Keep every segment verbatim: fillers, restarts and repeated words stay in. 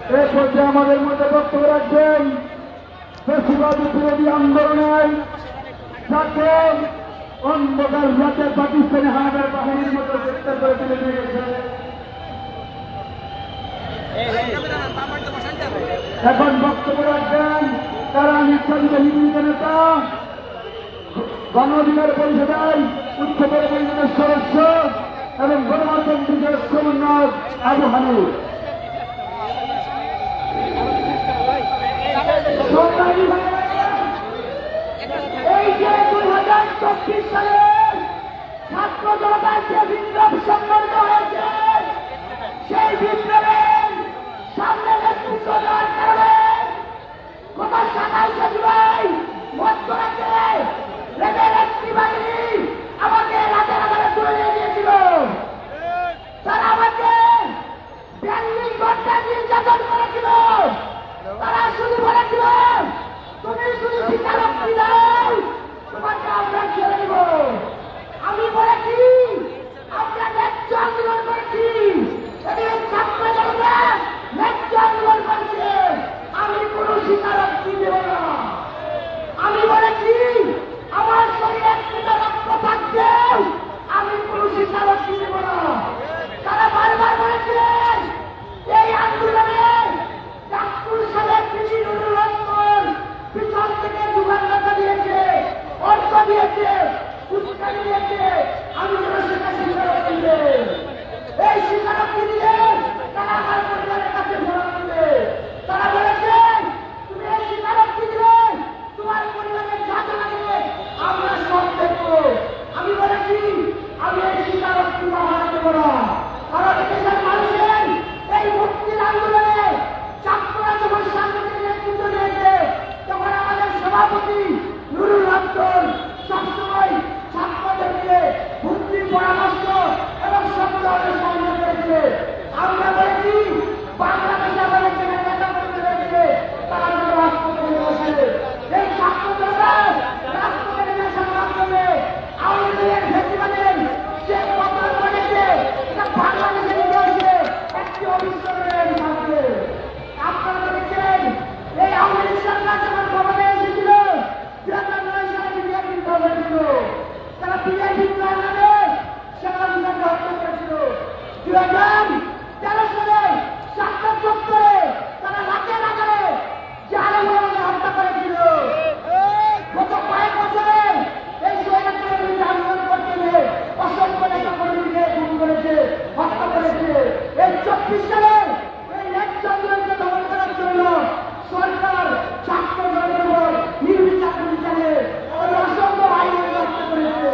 এই পর্যায়ে আমাদের মধ্যে বক্তব্য রাখবেন ফ্যাসিবাদ বিরোধী আন্দোলনের সাথে অন্ধকার রাতে পাকিস্তানি হানাদার বাহিনীর মতো গ্রেপ্তার করে তুলে নিয়ে গেছে। এখন বক্তব্য রাখবেন তারা নির্যাতিত হিন্দু নেতা গণ অধিকার পরিষদের উচ্চতর পরিষদের সদস্য এবং গণতান্ত্রিক সমন্বয়ক আবু হানিফ। এই যে দুই হাজার চব্বিশ সালে ছাত্র জনতার যে বিপ্লব সংগঠিত হয়েছে সেই বিপ্লবের সামনে নেতৃত্ব দেওয়ার কারণে গত সাতাইশে জুলাই মধ্যরাতে রেবের একটি বাহিনী আমাকে রাতের আধারে তুলে নিয়ে গিয়েছিল। তারা আমাকে বিয়াল্লিশ ঘন্টা নির্যাতন করেছিল। তারা শুধু বলেছিল তুমি শুধু স্বীকারোক্তি দাও, তোমাকে আমরা ছেড়ে দিব। আমি বলেছি আমরা ন্যায্য আন্দোলন করেছি, ছাত্র জনতা ন্যায্য আন্দোলন করছে, আমি কোন স্বীকারোক্তি দেব না। আমি বলেছি আমার শরীরে একটা রক্ত থাকলেও আমি কোন স্বীকারোক্তি দেব না। তারা বারবার বলেছিলেন এই আন্দোলনে ডাক্তার সাহেব কৃষি নুরুল পিছন থেকে দুবার টাকা দিয়েছে, অর্থ দিয়েছে, উস্কানি দিয়েছে। আমি যেন সেটা স্বীকারোক্তি দিই, এই স্বীকারোক্তি দিয়ে তারা আমার পরিবারের কাছে ফেরত দিবে। তারা বলেছে তুমি এই স্বীকারোক্তি দিলে তোমার পরিবারের যা জানা দিবে আমরা সব দেখবো। আমি বলেছি আমি এই স্বীকারোক্তি বাহানা দেবো না। কারণ দেশের মানুষের এই মুক্তির আন্দোলনে ছাত্ররা যখন সাংগঠনিক নেতৃত্ব নিয়েছে তখন আমাদের সভাপতি নুরুল রহমান সবসময় ছাত্রদেরকে বুদ্ধির পরামর্শ এবং সব ধরনের সাহায্য করেছে। আমরা বলেছি বাংলাদেশে আমাদের যেখানে নেতা কর্মী রয়েছে তারা যেন রাষ্ট্রপতি বসে এই ছাত্ররা রাষ্ট্রপতি নেশার মাধ্যমে আওয়ামী লীগের ফেসিবাদের যে পতন ঘটেছে এটা বাংলাদেশের ইতিহাসে একটি অবিস্মরণীয় থাকবে। আপনারা দেখেছেন এই আওয়ামী লীগ সরকার যখন ক্ষমতায় এসেছিল দুই হাজার নয় সালে বিজেপি বিপ্লব হয়েছিল। তারা বিজেপি বিপ্লবের নামে সেখানে হত্যা করেছিল। দুই হাজার তেরো সালে সাতটা চত্বরে তারা রাতের আধারে জাহাঙ্গীরকে হত্যা করেছিল। গত কয়েক বছরে এই স্বৈরাচারের বিরুদ্ধে আন্দোলন করতে গিয়ে অসংখ্য নেতা কর্মীকে খুন করেছে, হত্যা করেছে। এই চব্বিশ সালে এই ন্যায্য আন্দোলনকে দমন করার জন্য সরকার ছাত্র দলের উপর নির্বিচার বিচারে অসংখ্য আইন ব্যবস্থা করেছে।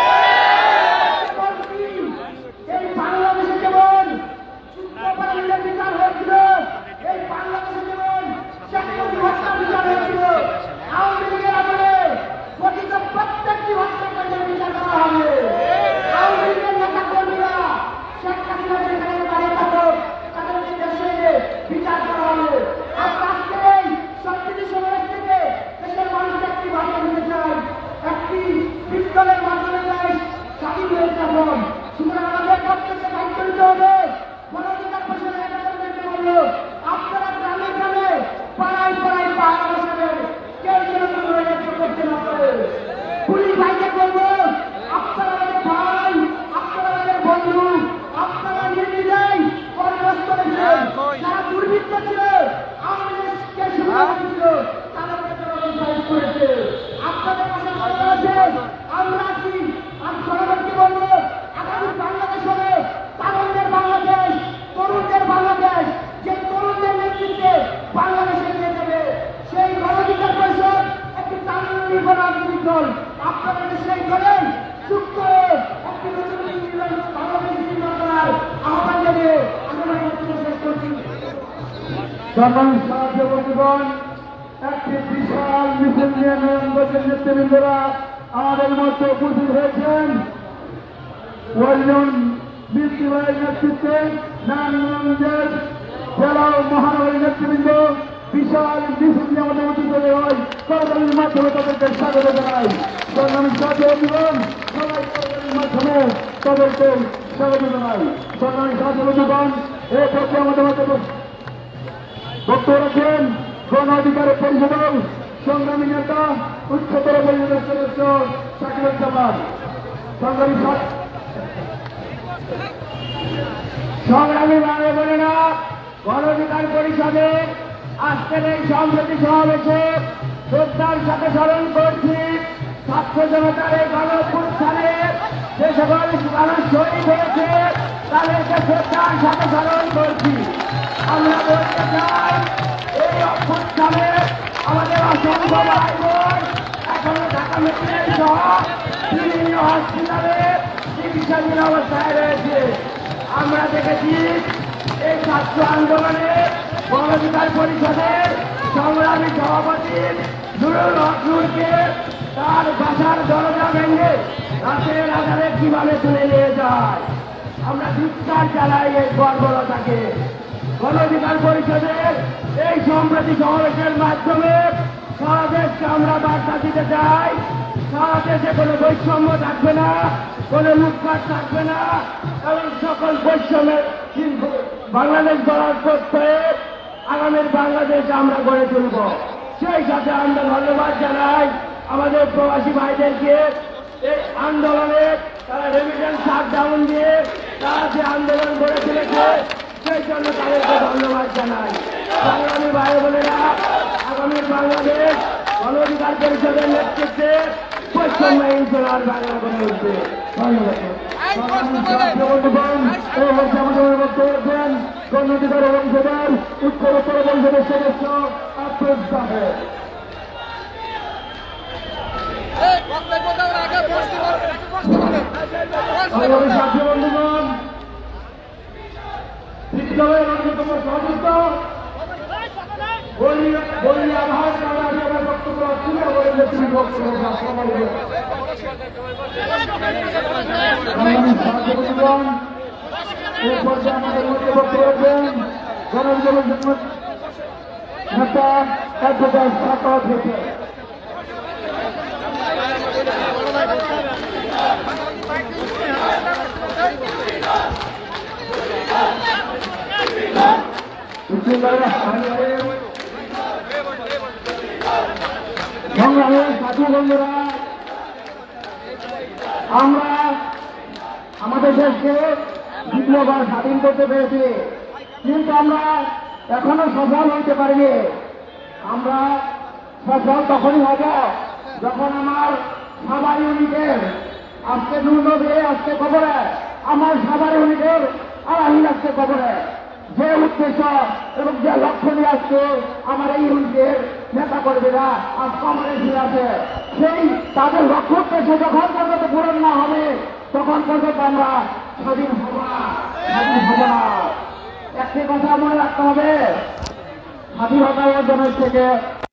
এই বাংলাদেশে যেমন যুদ্ধাপরাধীদের বিচার হয়েছিল, এই বাংলাদেশে যেমন শেখ মুজিব হত্যার বিচার হয়েছিল, আওয়ামী লীগের আমলে গঠিত প্রত্যেকটি হত্যাকাণ্ডের বিচার করা হবে। আওয়ামী লীগের নেতা কর্মীরা শেখ হাসিনা যেখানে দাঁড়িয়ে থাকুক তাদেরকে দেশে বিচার করা হবে। আর আজকে এই সংস্কৃতি সমাজ থেকে দেশের মানুষকে একটি বার্তা দিতে চাই, একটি বিপ্লবের মাধ্যমে দেশ স্বাধীন হয়েছে। এখন সুতরাং আমাদের প্রত্যেককে দায়িত্ব নিতে হবে। গণঅধিকার পরিষদের নেতাদেরকে বললো আপনারা গ্রামে গ্রামে পাড়ায় পাড়ায় পাহারা বসাবেন, কেউ যেন কোনো রাজ্য করতে না পারে। পুলিশ ভাইকে বলবো আপনারা আমাদের ভাই, আপনারা আমাদের বন্ধু, আপনারা নির্দিদায় কর্মস্থ করেছিলেন। যারা দুর্বৃত্ত ছিল আওয়ামী লীগকে সুবিধা দিয়েছিল তাদেরকে তারা বিচার করেছে। আপনাদের কাছে কথা আছে, আমরা আছি। আর সরকারকে বলবো আগামী বাংলাদেশ হবে তারুণদের বাংলাদেশ, তরুণদের বাংলাদেশ। যে তরুণদের নেতৃত্বে বাংলাদেশে নিয়ে যাবে সেই গণঅধিকার পরিষদ একটি তারুণ নির্ভর রাজনৈতিক দল। আপনাদেরকে সেই দলে যুক্ত হয়ে একটি নতুন বাংলাদেশ নির্মাণ করার আহ্বান জানিয়ে আমি আমার বক্তব্য শেষ করছি। সম্মানিত সাহায্য বন্ধুগণ, একটি বিশাল মিছিল নিয়ে নারায়ণগঞ্জের নেতৃবৃন্দরা আমাদের মধ্যে উপস্থিত হয়েছেন। ওয়ালিউন বৃত্তি ভাইয়ের নেতৃত্বে নারায়ণগঞ্জের জেলা ও মহানগরীর নেতৃবৃন্দ বিশাল মিছিল নিয়ে আমাদের উপস্থিত হয়। সরকারের মাধ্যমে তাদেরকে স্বাগত জানাই। সম্মানিত সাহায্য বন্ধুগণ, সবাই সরকারের মাধ্যমে তাদেরকে স্বাগত জানাই। সম্মানিত সাহায্য বন্ধুগণ, এই পক্ষে আমাদের মধ্যে বক্তব্য রাখেন গণ অধিকার পরিষদের সংগ্রামী নেতা উচ্চতর পরিষদের সদস্য শাকিরুজ্জামান। সংগ্রামী সংগ্রামী ভাই বোনেরা, গণ অধিকার পরিষদে আজকের এই সম্প্রতি সমাবেশে শ্রদ্ধার সাথে স্মরণ করছি ছাত্র জনতার এই গণ অভ্যুত্থানে যে সকল মানুষ শহীদ হয়েছে তাদেরকে শ্রদ্ধার সাথে স্মরণ করছি। আমরা বলতে চাই এই অভ্যুত্থানে আমাদের অসংখ্য ভাই বোন এখনো ঢাকা মেডিকেল সহ বিভিন্ন হসপিটালে চিকিৎসাধীন অবস্থায় রয়েছে। আমরা দেখেছি এই ছাত্র আন্দোলনে গণ অধিকার পরিষদের সংগ্রামী সভাপতি নুরুল হক নূরকে তার বাসার দরজা ভেঙে রাতের আধারে কিভাবে তুলে নিয়ে যায়। আমরা ধিক্কার জানাই এই বর্বরতাকে। গণ অধিকার পরিষদের এই সম্প্রতি সমাবেশের মাধ্যমে সারা দেশকে আমরা বার্তা দিতে চাই, সারা দেশে কোনো বৈষম্য থাকবে না, কোনো লুটপাট থাকবে না এবং সকল বৈষম্যের বাংলাদেশ গড়ার করতে আগামীর বাংলাদেশ আমরা গড়ে তুলব। সেই সাথে আমরা ধন্যবাদ জানাই আমাদের প্রবাসী ভাইদেরকে এই আন্দোলনে তারা রেমিটেন্স শাটডাউন দিয়ে তারা যে আন্দোলন গড়ে তুলেছে সেই জন্য তাদেরকে ধন্যবাদ জানাই। সংগ্রামী ভাই বোনেরা, আগামীর বাংলাদেশ গণ অধিকার পরিষদের নেতৃত্বে বৈষম্যহীন চলার বাংলা গড়ে উঠবে। ধন্যবাদ। গণ অধিকার পরিষদের উত্তরোত্তর পরিষদের সদস্য আফরোজ সাহেব। সাথী বন্ধুগণ, বিদ্যালয়ের অন্যতম সদস্য বলি আভাস আমার বক্তব্য তুলে বলে তিনি বক্তব্য বন্ধুগণ, এই পর্যায়ে আমাদের মধ্যে বক্তব্য রাখবেন গণ অধিকার নেতা অ্যাডভোকেট সাকাওয়াত হোসেন। সাথী বন্ধুরা, আমরা আমাদের দেশকে দ্বিতীয়বার স্বাধীন করতে পেরেছি, কিন্তু আমরা এখনো সফল হইতে পারিনি। আমরা সফল তখনই হব যখন আমার সাভার ইউনিটের আজকে নুরনবী আজকে খবরে, আমার সাভার ইউনিটের আলাহিন আজকে খবরে যে উদ্দেশ্য এবং যে লক্ষ্য নিয়ে আসছে আমার এই ইউনিটের নেতা কর্মীরা আজ কংগ্রেসে আছে, সেই তাদের লক্ষ্য উদ্দেশ্য যখন পর্যন্ত পূরণ না হবে তখন পর্যন্ত আমরা স্বাধীন হব না, স্বাধীন হব না। একটি কথা মনে রাখতে হবে, স্বাধীনতা অর্জনের থেকে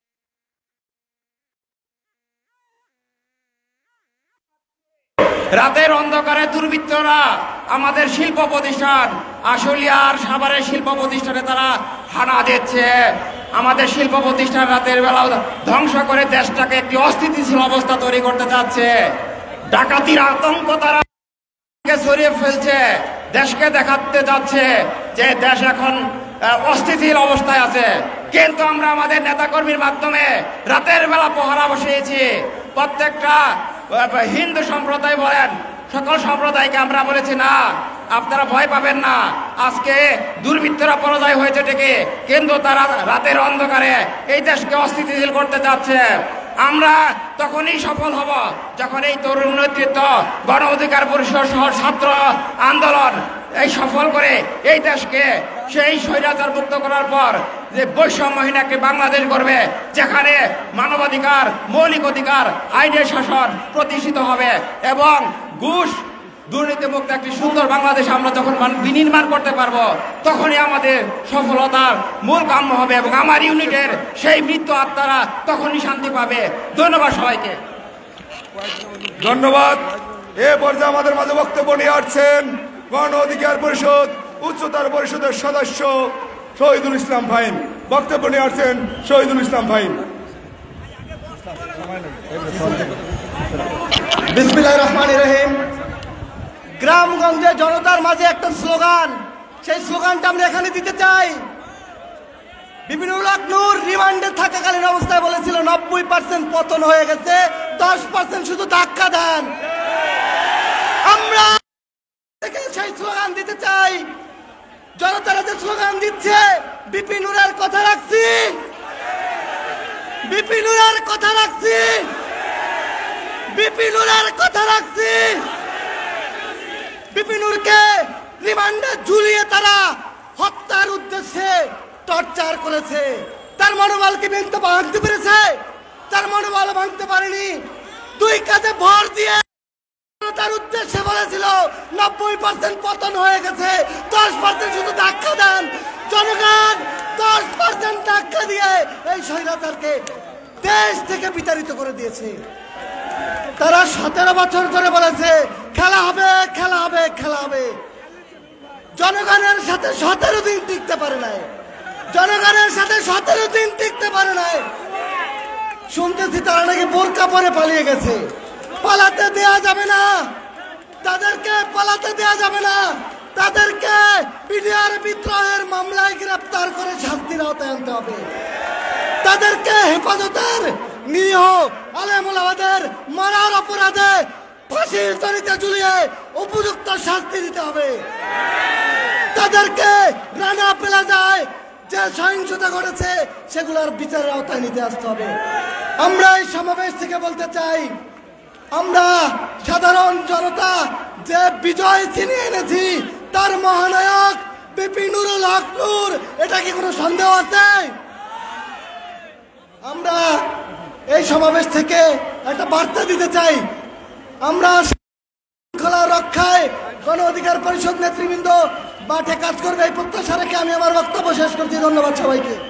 রাতের অন্ধকারে দুর্বৃত্তরা আমাদের শিল্প প্রতিষ্ঠান আশুলিয়ার সাভারের শিল্প প্রতিষ্ঠানে তারা হানা দিচ্ছে। আমাদের শিল্প প্রতিষ্ঠান রাতের বেলা ধ্বংস করে দেশটাকে একটি অস্থিতিশীল অবস্থা তৈরি করতে যাচ্ছে। ডাকাতির আতঙ্ক তারা ছড়িয়ে ফেলছে, দেশকে দেখাতে যাচ্ছে যে দেশ এখন অস্থিতিশীল অবস্থায় আছে। কিন্তু আমরা আমাদের নেতাকর্মীর মাধ্যমে রাতের বেলা পহরা বসিয়েছি। প্রত্যেকটা হিন্দু সম্প্রদায় বলেন, সকল সম্প্রদায়কে আমরা বলেছি না, আপনারা ভয় পাবেন না। আজকে দুর্বৃত্তরা পরাজয় হয়েছে ঠিকই, কিন্তু তারা রাতের অন্ধকারে এই দেশকে অস্থিতিশীল করতে যাচ্ছে। আমরা তখনই সফল হব যখন এই তরুণ নেতৃত্ব গণ অধিকার পরিষদ সহ ছাত্র আন্দোলন এই সফল করে এই দেশকে সেই স্বৈরাচার মুক্ত করার পর যে বৈষম্যহীন একটি বাংলাদেশ গড়বে, যেখানে মানবাধিকার, মৌলিক অধিকার, আইনের শাসন প্রতিষ্ঠিত হবে এবং ঘুষ দুর্নীতিমুক্ত একটি সুন্দর বাংলাদেশ আমরা যখন বিনির্মাণ করতে পারবো, তখনই আমাদের সফলতার মূল কাম্য হবে এবং আমার ইউনিটের সেই মৃত্যু আত্মারা তখনই শান্তি পাবে। ধন্যবাদ সবাইকে। ধন্যবাদ। এ পর্যায়ে আমাদের মাঝে বক্তব্য নিয়ে আসছেন গণ অধিকার পরিষদ উচ্চতর পরিষদের সদস্য শহীদুল ইসলাম ফাহিম। বক্তব্য নিয়ে আসছেন শহীদুল ইসলাম ফাহিম। বিসমিল্লাহির রহমানির রহিম। গ্রামগঞ্জে জনতার মাঝে একটা স্লোগান, সেই স্লোগানটা আমরা এখানে দিতে চাই। বিপিনুর হক নূর রিমান্ডে থাকাকালীন অবস্থায় বলেছিল নব্বই পার্সেন্ট পতন হয়ে গেছে, দশ পার্সেন্ট শুধু ধাক্কা দেন। আমরা সেই স্লোগান দিতে চাই, জনতারা যে স্লোগান দিচ্ছে বিপিনুরের কথা রাখছি, বিপিনুরের কথা রাখছি, বিপিনুরের কথা রাখছি। বিপিনুরকে রিমান্ডে ঝুলিয়ে তারা হত্যার উদ্দেশ্যে টর্চার করেছে। তার মনোবলকে ভেঙতে ভাঙতে পেরেছে, তার মনোবল ভাঙতে পারেনি। দুই কাঁধে ভর দিয়ে তার উদ্দেশ্যে বলেছিল নব্বই পার্সেন্ট পতন হয়ে গেছে, দশ পার্সেন্ট শুধু ধাক্কা দেন। জনগণ দশ পার্সেন্ট ধাক্কা দিয়ে এই স্বৈরাচারকে দেশ থেকে বিতাড়িত করে দিয়েছে। তারা সতেরো বছর ধরে বলেছে খেলা হবে, খেলা হবে, খেলা হবে। জনগণের সাথে সতেরো দিন টিকতে পারে নাই, জনগণের সাথে সতেরো দিন টিকতে পারে নাই। শুনতেছি তারা নাকি বোরকা পরে পালিয়ে গেছে। পালাতে দেয়া যাবে না, তাদেরকে পালাতে দেয়া যাবে না। তাদেরকে পিডিআর বিদ্রোহের মামলায় গ্রেফতার করে শাস্তির আওতায় আনতে হবে। তাদেরকে হেফাজতের নিরীহ আলেমুলামাদের মারার অপরাধে ফাঁসির দড়িতে ঝুলিয়ে উপযুক্ত শাস্তি দিতে হবে। তাদেরকে রানা প্লাজায় যে সহিংসতা ঘটেছে সেগুলোর বিচারের আওতায় নিতে আসতে হবে। আমরা এই সমাবেশ থেকে বলতে চাই, আমরা সাধারণ জনতা যে বিজয় ছিনিয়ে এনেছি তার মহানায়ক বিপিনুরুল হক নূর, এটা কি কোনো সন্দেহ আছে? আমরা এই সমাবেশ থেকে একটা বার্তা দিতে চাই, আমরা শৃঙ্খলা রক্ষায় গণ অধিকার পরিষদ নেতৃবৃন্দ মাঠে কাজ করবে এই প্রত্যাশা রেখে আমি আমার বক্তব্য শেষ করছি। ধন্যবাদ সবাইকে।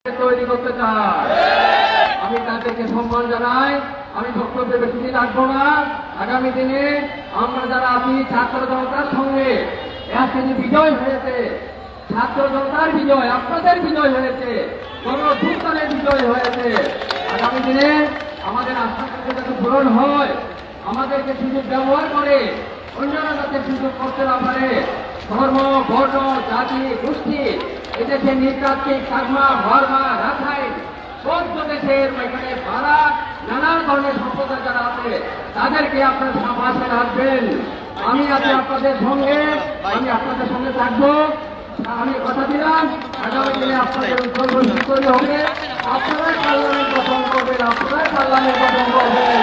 তৈরি করতে চায়। আমি তাদেরকে সম্মান জানাই। আমি বক্তব্যে বেশি রাখবো না। আগামী দিনে আমরা যারা আছি ছাত্র জনতার সঙ্গে একদিন বিজয় হয়েছে, ছাত্র জনতার বিজয়, আপনাদের বিজয় হয়েছে, গণঅভ্যুত্থানের বিজয় হয়েছে। আগামী দিনে আমাদের আস্থা যাতে পূরণ হয়, আমাদেরকে সুযোগ ব্যবহার করে অন্যরা যাতে সুযোগ করতে না পারে। ধর্ম, বর্ণ, জাতি, গোষ্ঠী, এদেশে নৃতাত্ত্বিক, কাকমা, বর্মা, রাখাইন, বৌদ্ধ দেশের এখানে ভাড়া নানান ধরনের সম্প্রদায় যারা আছে তাদেরকে আপনার পাশে রাখবেন। আমি আছি আপনাদের সঙ্গে, আমি আপনাদের সঙ্গে থাকবো। আমি কথা দিলাম আগামী দিনে আপনাদের উজ্জ্বল ভবিষ্যৎ তৈরি হবে। আপনারাই পার্লামেন্ট গঠন করবেন, আপনারাই পার্লামেন্ট গঠন করবেন।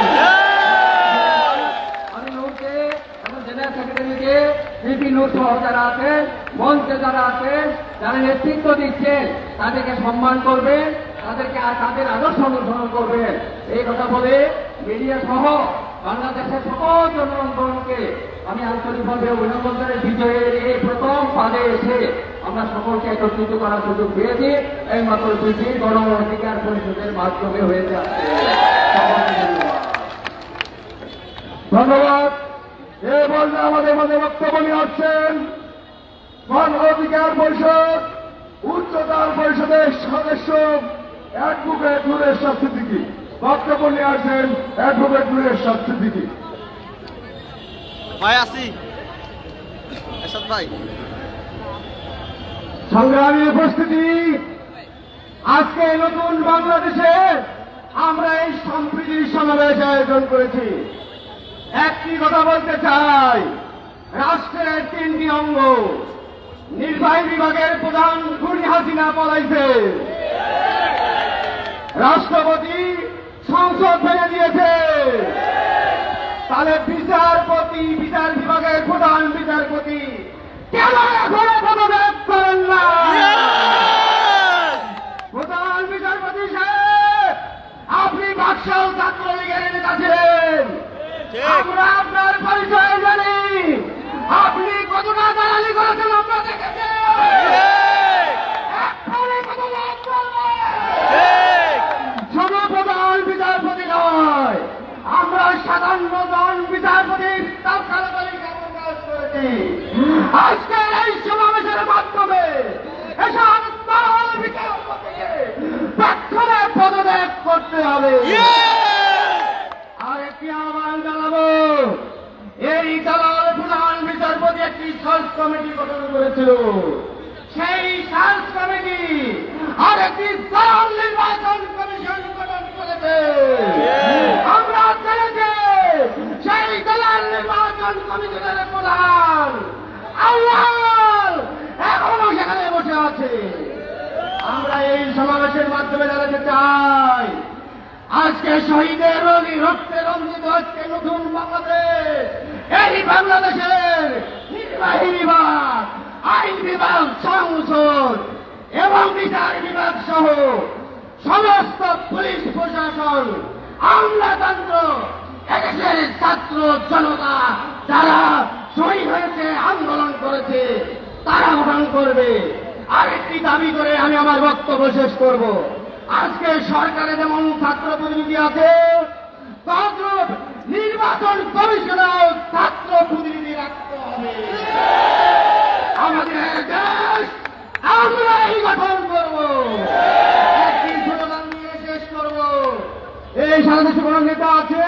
আমি নূরকে এবং জেনারেল সেক্রেটারিকে বিপি নূর সহ যারা আছেন, মঞ্চে যারা আছেন, যারা নেতৃত্ব দিচ্ছেন তাদেরকে সম্মান করবেন, তাদেরকে তাদের আদর্শ অনুসরণ করবেন। এই কথা বলে মিডিয়া সহ বাংলাদেশের সকল জনগণকে আমি আন্তরিকভাবে অভিনন্দন জানাই। বিজয়ের এই প্রথম পাদে এসে আমরা সকলকে একত্রিত করার সুযোগ পেয়েছি এই মাত্র বিধি গণ অধিকার পরিষদের মাধ্যমে হয়ে যাচ্ছে। ধন্যবাদ। এ বলতে আমাদের মধ্যে বক্তব্য নিয়ে আসছেন গণ অধিকার পরিষদ উচ্চতর পরিষদের সদস্য অ্যাডভোকেট নূরের সিদ্দিকী। বক্তব্য নিয়ে আসছেন অ্যাডভোকেট নূরের সিদ্দিকী। ভাই আসি এরশাদ ভাই। সংগ্রামী উপস্থিতি, আজকে নতুন বাংলাদেশে আমরা এই সম্প্রীতির সমাবেশ আয়োজন করেছি। একটি কথা বলতে চাই, রাষ্ট্রের তিনটি অঙ্গ, নির্বাহী বিভাগের প্রধান খুনি হাসিনা পলাইছে, রাষ্ট্রপতি সংসদ ভেঙে দিয়েছে, তাহলে বিচারপতি, বিচার বিভাগের প্রধান বিচারপতি কেন এখনো পদত্যাগ করেন না? প্রধান বিচারপতি সাহেব, আপনি বাকশাল ছাত্রলীগের নেতা ছিলেন, আমরা আপনার পরিচয় জানি, আপনি কতটা দালালি করেছেন আমরা দেখেছি। শুধু প্রধান বিচারপতি নয়, আমরা সাধারণ জন বিচারপতির তাৎকালিক কাজ করেছি। আজকের এই সমাবেশের মাধ্যমে এসব দল বিচারপতিকে তৎক্ষণে পদত্যাগ করতে হবে। আরেকটি আহ্বান জানাবো, এই দলের প্রধান বিচারপতি একটি সার্চ কমিটি গঠন করেছিল, সেই সার্চ কমিটি আরেকটি দল নির্বাচন কমিশন গঠন করেছে। আমরা জেনেছি সেই দলের নির্বাচন কমিশনের প্রধান আউয়াল এখনো সেখানে বসে আছে। আমরা এই সমাবেশের মাধ্যমে জানাতে চাই, আজকে শহীদের রক্তে রঞ্জিত হচ্ছে নতুন বাংলাদেশ। এই বাংলাদেশের নির্বাহী বিভাগ, আইন বিভাগ, সংসদ এবং বিচার বিভাগ সহ সমস্ত পুলিশ প্রশাসন, আমলাতন্ত্র, এদেশের ছাত্র জনতা যারা শহীদ হয়েছে, আন্দোলন করেছে, তারা গঠন করবে। আরেকটি দাবি করে আমি আমার বক্তব্য শেষ করব। আজকে সরকারে যেমন ছাত্র প্রতিনিধি আছে, তদ্রুপ নির্বাচন কমিশনেও ছাত্র প্রতিনিধি রাখতে হবে। আমাদের দেশ আমরাই গঠন করব। একটি স্লোগান নিয়ে শেষ করব। এই সারা দেশে কোন নেতা আছে?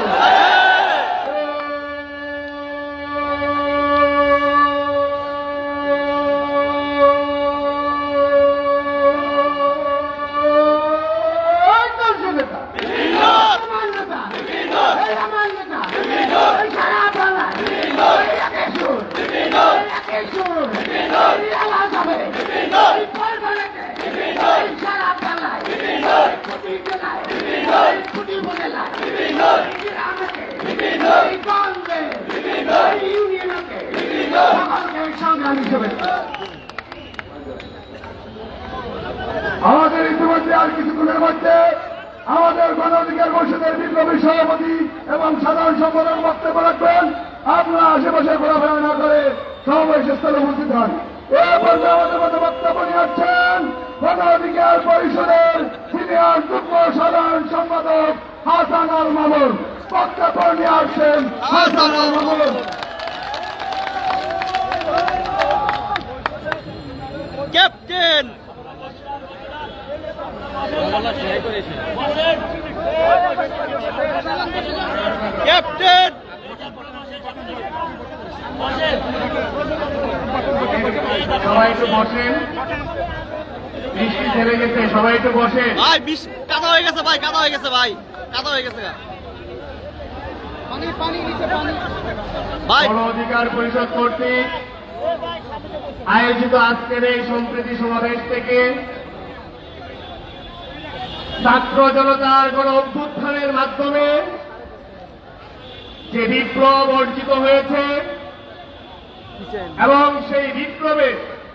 আমাদের ইতিমধ্যে আর কিছুক্ষণের মধ্যে আমাদের গণ অধিকার পরিষদের বিপ্লবী সভাপতি এবং সাধারণ সম্পাদক বক্তব্য রাখবেন। আপনারা আশেপাশে ঘোরাফেরা না করে সমাবেশ স্থলে উপস্থিত হন। এ পর্যায়ে আমাদের মধ্যে বক্তব্য নিয়ে আসছেন গণ অধিকার পরিষদের সিনিয়র যুগ্ম সাধারণ সম্পাদক হাসান আল মামুন। বক্তব্য নিয়ে আসছেন হাসান আল মামুন। ক্যাপ্টেন ক্যাপ্টেন সবাই একটু বসেন, বৃষ্টি ছেড়ে গেছে, সবাই একটু বসেন। ভাই বিশ কাদা হয়ে গেছে ভাই, কাদা হয়ে গেছে ভাই, কাদা হয়ে গেছে ভাই। গণ অধিকার পরিষদ কর্তৃক আয়োজিত আজকের এই সম্প্রীতি সমাবেশ থেকে ছাত্র জনতার গণ অভ্যুত্থানের মাধ্যমে যে বিপ্লব অর্জিত হয়েছে এবং সেই বিপ্লবে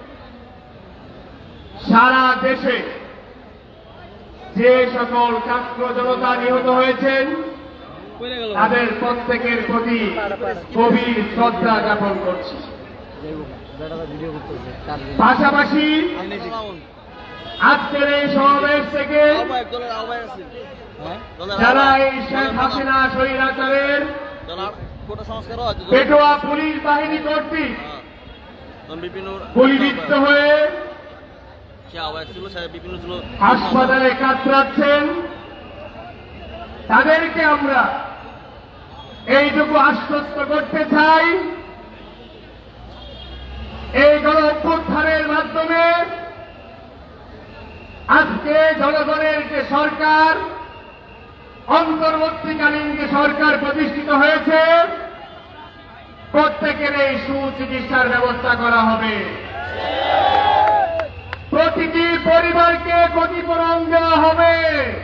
সারা দেশে যে সকল ছাত্র জনতা নিহত হয়েছেন তাদের প্রত্যেকের প্রতি গভীর শ্রদ্ধা জ্ঞাপন করছি। পাশাপাশি আজকের এই সমাবেশ থেকে যারা এই শেখ হাসিনা স্বৈরাচারের পেটোয়া পুলিশ বাহিনী কর্তৃক গুলিবিদ্ধ হয়ে হাসপাতালে কাতরাচ্ছেন তাদেরকে আমরা এইটুকু আশ্বস্ত করতে চাই, এই গণ অভ্যুত্থানের মাধ্যমে আজকে জনগণের যে সরকার, অন্তর্বর্তীকালীন যে সরকার প্রতিষ্ঠিত হয়েছে, প্রত্যেকের এই সুচিকিৎসার ব্যবস্থা করা হবে। প্রতিটি পরিবারকে ক্ষতিপূরণ দেওয়া হবে।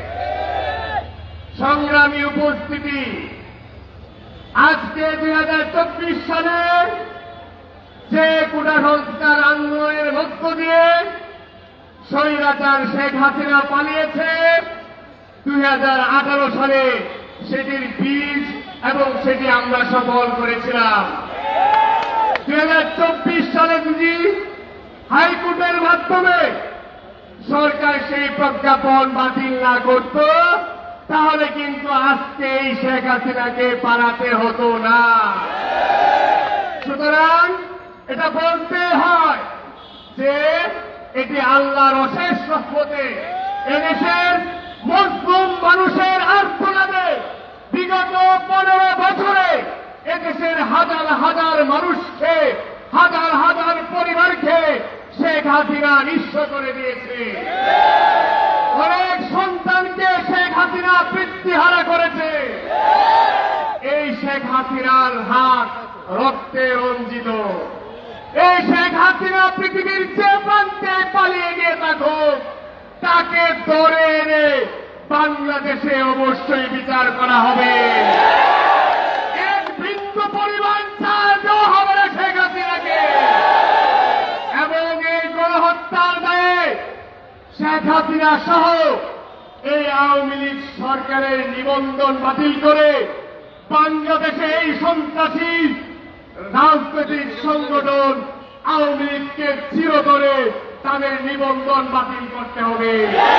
সংগ্রামী উপস্থিতি, আজকে দুই হাজার চব্বিশ সালে যে কোটা সংস্কার আন্দোলনের মধ্য দিয়ে স্বৈরাচার শেখ হাসিনা পালিয়েছে, দুই হাজার আঠারো সালে সেটির বীজ এবং সেটি আমরা সফল করেছিলাম। দুই হাজার চব্বিশ সালে যদি হাইকোর্টের মাধ্যমে সরকার সেই প্রজ্ঞাপন বাতিল না করত, তাহলে কিন্তু আজকে এই শেখ হাসিনাকে পালাতে হতো না। সুতরাং এটা বলতে হয় যে এটি আল্লাহর অশেষ রহমতে এদেশের মুসলিম মানুষের আর্তনাদে বিগত পনেরো বছরে এদেশের হাজার হাজার মানুষকে, হাজার হাজার পরিবারকে শেখ হাসিনা নিঃস্ব করে দিয়েছে। অনেক সন্তানকে শেখ হাসিনা পিতৃহারা করেছে। এই শেখ হাসিনার হাত রক্তে রঞ্জিত। এই শেখ হাসিনা পৃথিবীর যে প্রান্তে পালিয়ে গিয়ে থাকুক, তাকে ধরে এনে বাংলাদেশে অবশ্যই বিচার করা হবে। এক বৃদ্ধ পরিবার ছাড় দেওয়া হবে না শেখ হাসিনাকে। এবং এই গণহত্যার দায়ে শেখ হাসিনা সহ এই আওয়ামী লীগ সরকারের নিবন্ধন বাতিল করে বাংলাদেশে এই সন্ত্রাসী রাজনৈতিক সংগঠন আওয়ামী লীগকে চিরতরে তাদের নিবন্ধন বাতিল করতে হবে।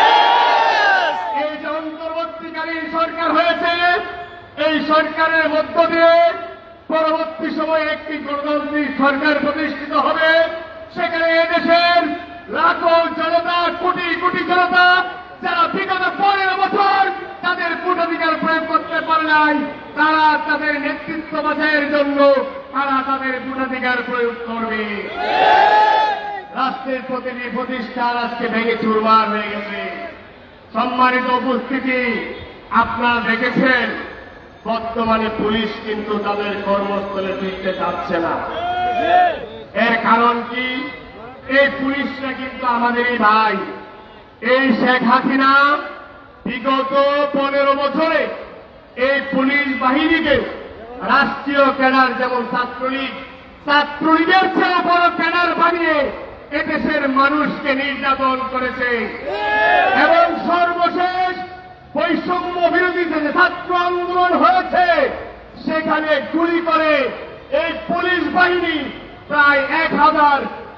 এই যে অন্তর্বর্তীকালীন সরকার হয়েছে, এই সরকারের মধ্য দিয়ে পরবর্তী সময়ে একটি গণতান্ত্রিক সরকার প্রতিষ্ঠিত হবে। সেখানে এদেশের লাখো জনতা, কোটি কোটি জনতা যারা বিগত পনেরো বছর তাদের ভোটাধিকার প্রয়োগ করতে পারে নাই, তারা তাদের নেতৃত্ব বাছাইয়ের জন্য তারা তাদের ভোটাধিকার প্রয়োগ করবে। রাষ্ট্রের প্রতিটি প্রতিষ্ঠান আজকে ভেঙে চুরমার হয়ে গেছে। সম্মানিত উপস্থিতি, আপনারা দেখেছেন বর্তমানে পুলিশ কিন্তু তাদের কর্মস্থলে ফিরতে চাচ্ছে না। এর কারণ কি? এই পুলিশরা কিন্তু আমাদেরই ভাই। এই শেখ হাসিনা বিগত পনেরো বছরে এই পুলিশ বাহিনীকে রাষ্ট্রীয় ক্যাডার, যেমন ছাত্রলীগ, ছাত্রলীগের চেয়ে বড় ক্যাডার বানিয়ে এদেশের মানুষকে নির্যাতন করেছে। এবং সর্বশেষ বৈষম্য বিরোধী যে ছাত্র আন্দোলন হয়েছে, সেখানে গুলি করে এই পুলিশ বাহিনী প্রায় এক হাজার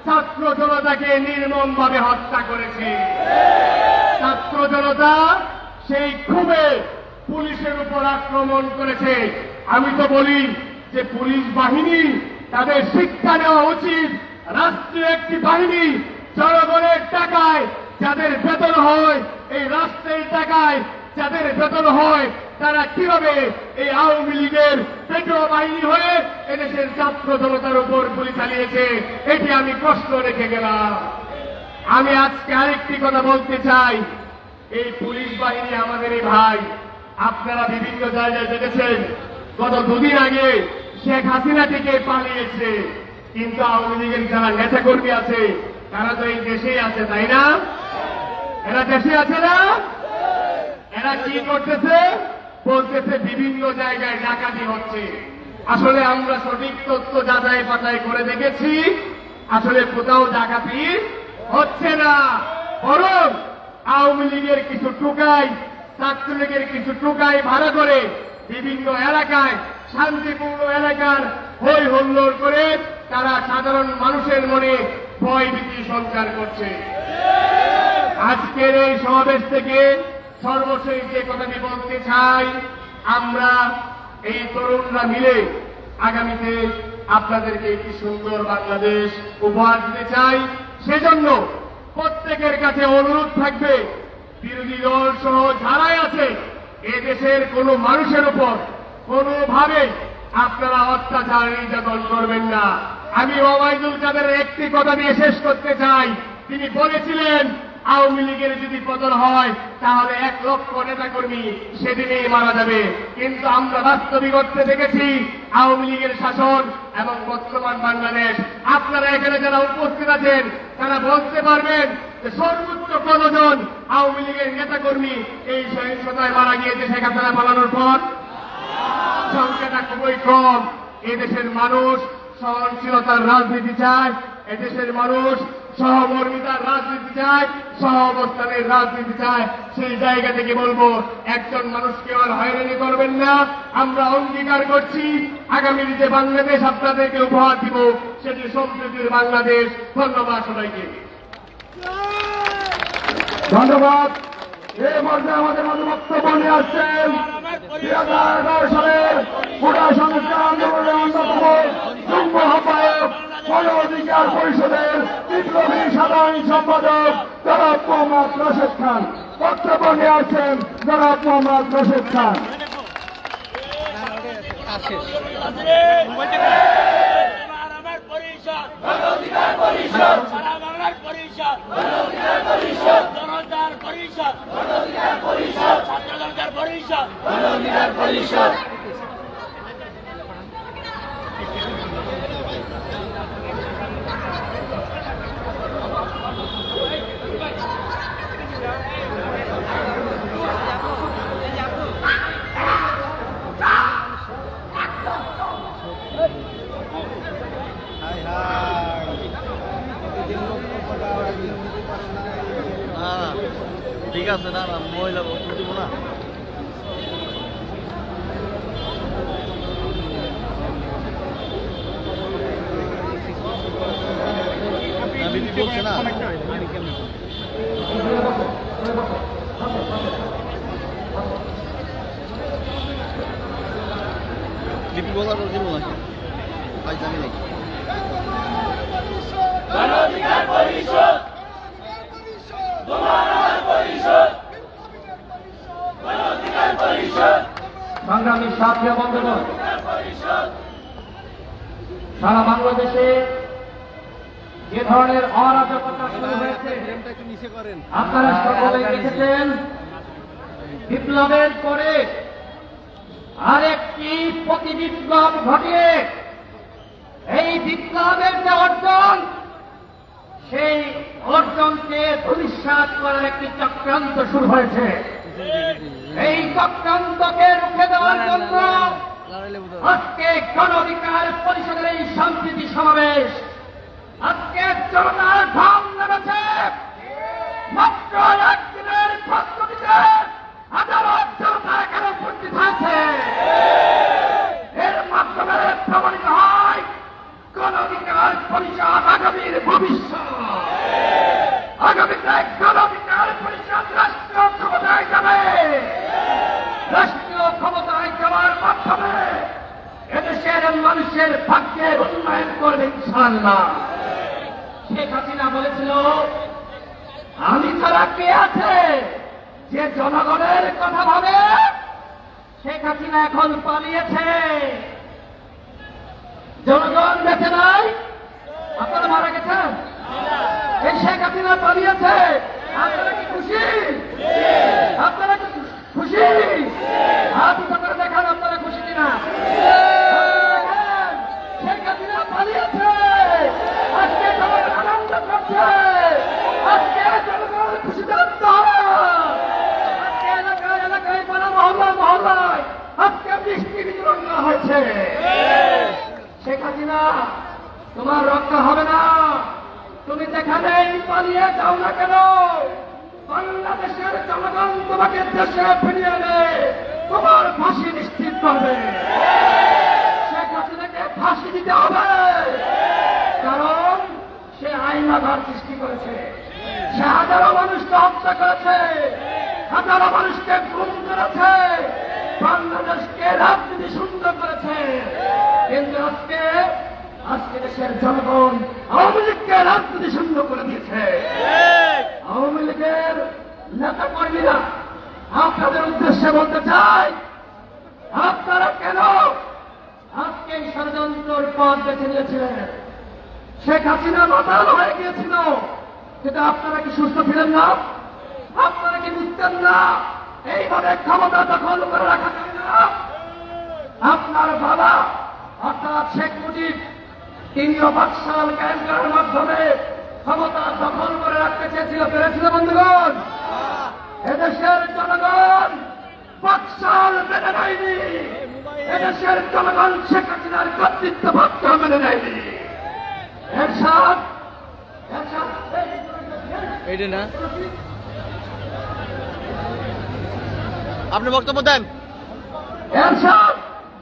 ছাত্র জনতাকে নির্মমভাবে হত্যা করেছে। ছাত্র জনতা সেই ক্ষোভে পুলিশের উপর আক্রমণ করেছে। আমি তো বলি যে পুলিশ বাহিনী তাদের শিক্ষা নেওয়া উচিত। রাষ্ট্রীয় একটি বাহিনী জনগণের টাকায় যাদের বেতন হয়, এই রাষ্ট্রের টাকায় যাদের বেতন হয়, তারা কিভাবে এই আওয়ামী লীগের পেটোয়া বাহিনী হয়ে এদেশের ছাত্র জনতার উপর গুলি চালিয়েছে, এটি আমি প্রশ্ন রেখে গেলাম। আমি আজকে আরেকটি কথা বলতে চাই, এই পুলিশ বাহিনী আমাদেরই ভাই। আপনারা বিভিন্ন জায়গায় দেখেছেন, গত দুদিন আগে শেখ হাসিনা থেকে পালিয়েছে, কিন্তু আওয়ামী লীগের যারা নেতাকর্মী আছে তারা তো এই দেশেই আছে, তাই না? এরা দেশে আছে না? এরা কি করতেছে? বলতেছে বিভিন্ন জায়গায় ডাকাতি হচ্ছে। আসলে আমরা সঠিক তথ্য যাচাই বাছাই করে দেখেছি, আসলে কোথাও ডাকাতি হচ্ছে না, বরং আওয়ামী লীগের কিছু টুকাই, ছাত্রলীগের কিছু টুকাই ভাড়া করে বিভিন্ন এলাকায় শান্তিপূর্ণ এলাকার হই হুল্লোড় করে তারা সাধারণ মানুষের মনে ভয় ভীতি সঞ্চার করছে। আজকের এই সমাবেশ থেকে সর্বশেষ যে কথাটি বলতে চাই, আমরা এই তরুণরা মিলে আগামীতে আপনাদেরকে একটি সুন্দর বাংলাদেশ উপহার দিতে চাই। সেজন্য প্রত্যেকের কাছে অনুরোধ থাকবে, বিরোধী দল সহ যারাই আছে এ দেশের কোন মানুষের উপর কোনোভাবে আপনারা অত্যাচার নির্যাতন করবেন না। আমি ওবায়দুল কাদেরের একটি কথা দিয়ে শেষ করতে চাই। তিনি বলেছিলেন আওয়ামী লীগের যদি পতন হয় তাহলে এক লক্ষ নেতাকর্মী সেদিনেই মারা যাবে, কিন্তু আমরা বাস্তবিক অর্থে দেখেছি আওয়ামী লীগের শাসন এবং বর্তমান বাংলাদেশ। আপনারা এখানে যারা উপস্থিত আছেন তারা বলতে পারবেন যে সর্বোচ্চ কতজন আওয়ামী লীগের নেতাকর্মী এই সহিংসতায় মারা গিয়েছে শেখ হাসিনা পালানোর পর? সংখ্যাটা খুবই কম। এদেশের মানুষ সহনশীলতার রাজনীতি চায়, এদেশের মানুষ সহমর্মিতার রাজনীতি চায়, সহ অবস্থানের রাজনীতি চায়। সেই জায়গা থেকে বলবো, একজন মানুষকে আর হয়রানি করবেন না। আমরা অঙ্গীকার করছি আগামী যে বাংলাদেশ আপনাদেরকে উপহার দিব সেটি সম্প্রীতির বাংলাদেশ। ধন্যবাদ সবাইকে। ধন্যবাদ। এই পর্যায়ে আমাদের মধ্যে বক্তব্য নিয়ে আসছেন দুই হাজার এগারো সালের কোটা সংস্কার আন্দোলনের অন্যতম যুগ্ম আহ্বায়ক, গণ অধিকার পরিষদের বিপ্লবী সাধারণ সম্পাদক জনাব মোহাম্মদ রশেদ খান। বক্তব্য নিয়ে আসছেন জনাব মোহাম্মদ রশেদ খান। ঠিক আছে, না না মহিলা বক্তব্য দিব না। বলছে না লিপি বলার দিব নাকি ভাই জানি নাকি সংগ্রামী সাথী বন্ধুগণ, সারা বাংলাদেশে যে ধরনের অরাজকতা শুরু হয়েছে আপনারা সকলে দেখেছেন। বিপ্লবের পরে আরেকটি প্রতিবিপ্লব ঘটিয়ে এই বিপ্লবের যে অর্জন, সেই অর্জনকে ধূলিসাৎ করার একটি চক্রান্ত শুরু হয়েছে। এই চক্রান্তকে রুখে দেওয়ার জন্য আজকে গণ অধিকার পরিষদের এই শান্তি সমাবেশ, আজকে জনতার ঘাম নেমেছে। মাত্র একদিনের প্রস্তুতিতে হাজারো জনতা এখানে উপস্থিত হয়েছে। এর মাধ্যমে প্রমাণিত হয় গণ অধিকার পরিষদ আগামীর ভবিষ্যৎ। আগামীতে গণ অধিকার পরিষদ রাষ্ট্র ক্ষমতায় যাবে। রাষ্ট্রীয় ক্ষমতায় যাওয়ার মাধ্যমে এদেশের মানুষের ভাগ্যের উন্নয়ন করবে ইনশাআল্লাহ। শেখ হাসিনা বলেছিল, আমি ছাড়া কে আছে যে জনগণের কথা ভাবে? শেখ হাসিনা এখন পালিয়েছে, জনগণ বেঁচে নাই। আপনারা মারা গেছেন, এই শেখ হাসিনা পালিয়েছে। আপনারা কি খুশি? আপনারা কি খুশি? হাত উঁচু করে দেখান আপনারা খুশি কিনা। শেখ হাসিনা পালিয়েছে, আজকে জনগণ আনন্দ করছে, আজকে জনগণ খুশিতে আজকে এলাকায় এলাকায় পাড়া মহল্লায় মহল্লায় আজকে বৃষ্টি বিতরণ করা হয়েছে। শেখ হাসিনা তোমার রক্ষা হবে না, তুমি যেখানেই পালিয়ে যাও না কেন বাংলাদেশের জনগণ তোমাকে দেশে ফিরিয়ে এনে তোমার ফাঁসি নিশ্চিত করবে। শেখ হাসিনাকে ফাঁসি দিতে হবে, কারণ সে আইনাঘাত সৃষ্টি করেছে, সে হাজারো মানুষকে হত্যা করেছে, হাজারো মানুষকে গুম করেছে, বাংলাদেশকে রাজনীতি সুন্দর করেছে। কিন্তু আজকে আজকে দেশের জনগণ আওয়ামী লীগকে রাজনীতি শূন্য করে দিয়েছে। আওয়ামী লীগের নেতা কর্মীরা আপনাদের উদ্দেশ্যে বলতে চাই, আপনারা কেন আজকে এই ষড়যন্ত্রের পথ বেছে নিয়েছিলেন? শেখ হাসিনা মাতাল হয়ে গিয়েছিল, কিন্তু আপনারা কি সুস্থ ছিলেন না? আপনারা কি বুঝতেন না এইভাবে ক্ষমতা দখল করে রাখা যায় না? আপনার বাবা অর্থাৎ শেখ মুজিব তিনিও বাকশাল কায়েম করার মাধ্যমে ক্ষমতা দখল করে রাখতে চেয়েছিল, পেরেছিল বন্ধুগণ? এদেশের জনগণ বাকশাল মেনে নেয়নি, এদেশের জনগণ শেখ হাসিনার কর্তৃত্ব ভাবকে মেনে নেয়নি। এরশাদ এইটা না, আপনি বক্তব্য দেন। এরশাদ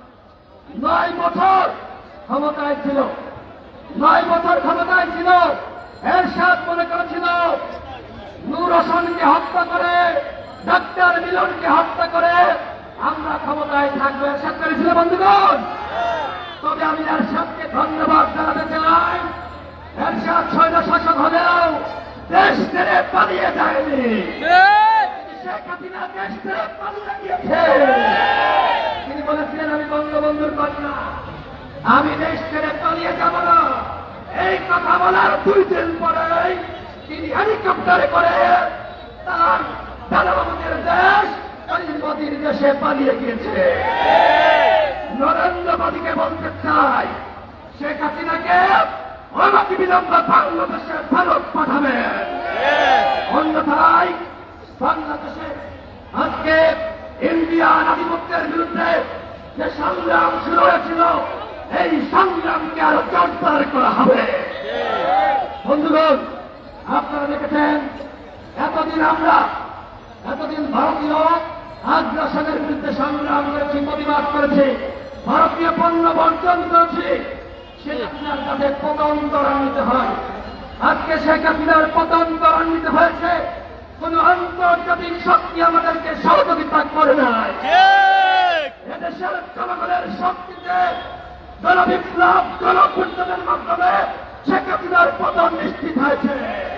নয় বছর ক্ষমতায় ছিল, নয় বছর ক্ষমতায় ছিল। এরশাদ মনে করেছিল নূর হোসেনকে হত্যা করে, ডাক্তার মিলনকে হত্যা করে আমরা ক্ষমতায় থাকবো। এরশাদ করেছিল বন্ধুগণ। তবে আমি এরশাদকে ধন্যবাদ জানাতে চাই, এরশাদ স্বৈর শাসক হলেও দেশ ছেড়ে পালিয়ে যায়নি। শেখ হাসিনা দেশ ছেড়ে পালিয়ে গিয়েছে। তিনি বলেছিলেন, আমি বঙ্গবন্ধুর কন্যা, আমি দেশ ছেড়ে পালিয়ে যাব না। এই কথা বলার দুই দিন পরেই তিনি হেলিকপ্টারে করে তার দাদাবাবুদের দেশ মোদীর দেশে পালিয়ে গিয়েছে। নরেন্দ্র মোদীকে বলতে চাই, শেখ হাসিনাকে অনতি বিলম্বে বাংলাদেশে ফেরত পাঠাবেন, অন্যথায় বাংলাদেশে আজকে ইন্ডিয়ান আধিপত্যের বিরুদ্ধে যে সংগ্রাম শুরু হয়েছিল, এই সংগ্রামকে আরো জোরদার করা হবে। বন্ধুগণ, আপনারা দেখেছেন এতদিন আমরা এতদিন ভারতীয় আগ্রাসনের বিরুদ্ধে সংগ্রাম করেছি, প্রতিবাদ করেছি, ভারতীয় পণ্য বর্জন করেছি। শেখ হাসিনার কাছে পতন ত্বরান্বিত হয়। আজকে শেখ হাসিনার পতন ত্বরান্বিত হয়েছে, কোন আন্তর্জাতিক শক্তি আমাদেরকে সহযোগিতা করে নাই। এদেশের জনগণের শক্তিতে গণবিপ্লব গণভ্যুত্থানের মাধ্যমে শেখ হাসিনার পতন নিশ্চিত হয়েছে।